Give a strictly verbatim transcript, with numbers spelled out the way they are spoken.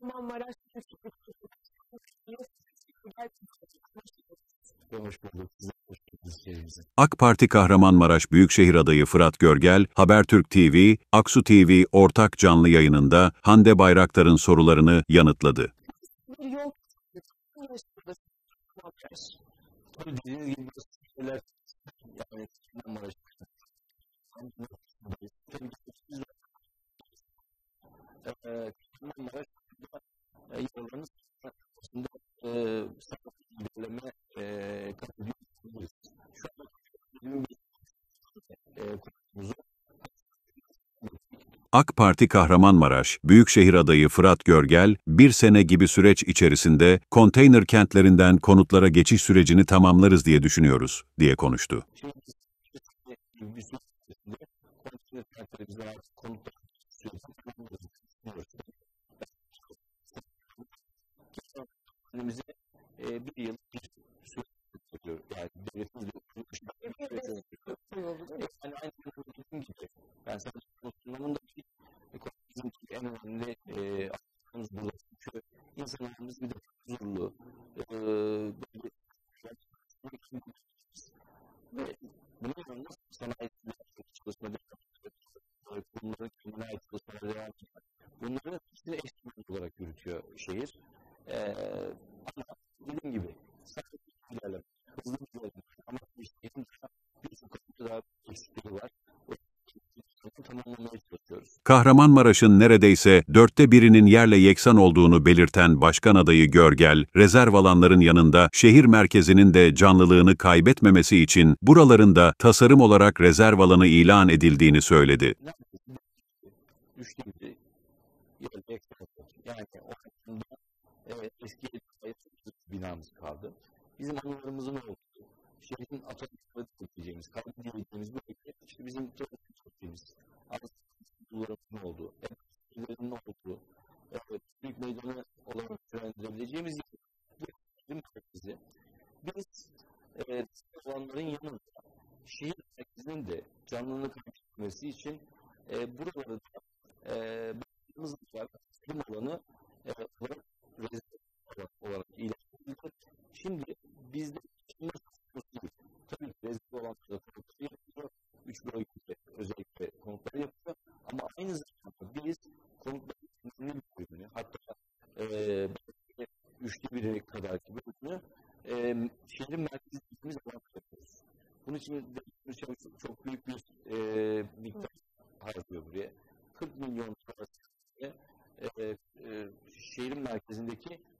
Kahramanmaraş AK Parti Kahramanmaraş Büyükşehir Adayı Fırat Görgel, Habertürk T V, Aksu T V ortak canlı yayınında Hande Bayraktar'ın sorularını yanıtladı. bir yol ulaştırdı. Tabii dediğiniz gibi şeyler yani Kahramanmaraş tabii ki siz eee Kahramanmaraş yollarınız aslında eee sağlıklı ilerleme eee katılıyoruz. Şu anda bizim bir eee kurumumuzu AK Parti Kahramanmaraş Büyükşehir Adayı Fırat Görgel, bir sene gibi süreç içerisinde konteyner kentlerinden konutlara geçiş sürecini tamamlarız diye düşünüyoruz, diye konuştu. şey gibi bir süreç içerisinde konteyner kentleri bize artık konutlar sürecini tamamlarız düşünüyoruz. Önümüze eee bir yıl bir süreç bekliyor. Yani devletin de kurulmuş bir süreç bekliyor. Yani aynı zamanda dediğim gibi ben sadece konutlarımın da bir bizim için en önemli eee aklımız burada. Çünkü insanlarımız bir de huzurlu eee böyle ve bunun yanında sanayi çalışma devam ediyor. Kurumların kendine ait çalışmalara devam ediyor. Bunların hepsini eş zamanlı olarak yürütüyor şehir. Eee ama dediğim gibi sadece ilerleme, hızlı bir ilerleme ama şehrin birçok konuda daha eksikleri var. O eksikleri tamamlamaya çalışıyoruz. Kahramanmaraş'ın neredeyse dörtte birinin yerle yeksan olduğunu belirten Başkan Adayı Görgel, rezerv alanların yanında şehir merkezinin de canlılığını kaybetmemesi için buraların da tasarım olarak rezerv alanı ilan edildiğini söyledi. Üçte biri yerle eksen yani o aslında evet, eski binamız kaldı. Bizim anılarımızın olduğu, şehrin atatürkleri diyeceğimiz, kalbi diyeceğimiz bu ülke, işte bizim tuvalet çektiğimiz, anılarımızın olduğu, enstitülerinin olduğu, evet, büyük meydanı olarak sürendirebileceğimiz bu şehrin merkezi. Biz evet, alanların yanında şehir merkezinin de canlılığını kaybetmesi için e, buraları da e, baktığımız var, tüm alanı e, olarak rezerv olarak ilan edildi. Şimdi bizde tabii ki rezerv alanlarda konutları yapılıyor. Üç bölgede özellikle konutları yapılıyor. Ama aynı zamanda biz konutların önemli bir bölümünü, hatta e, üçte biri kadar ki bölümünü e, şehrin merkezindeki alan yapıyoruz. Bunun için de çok, çok büyük bir e, miktar harcıyor buraya. kırk milyon parası e, e, şehrin merkezindeki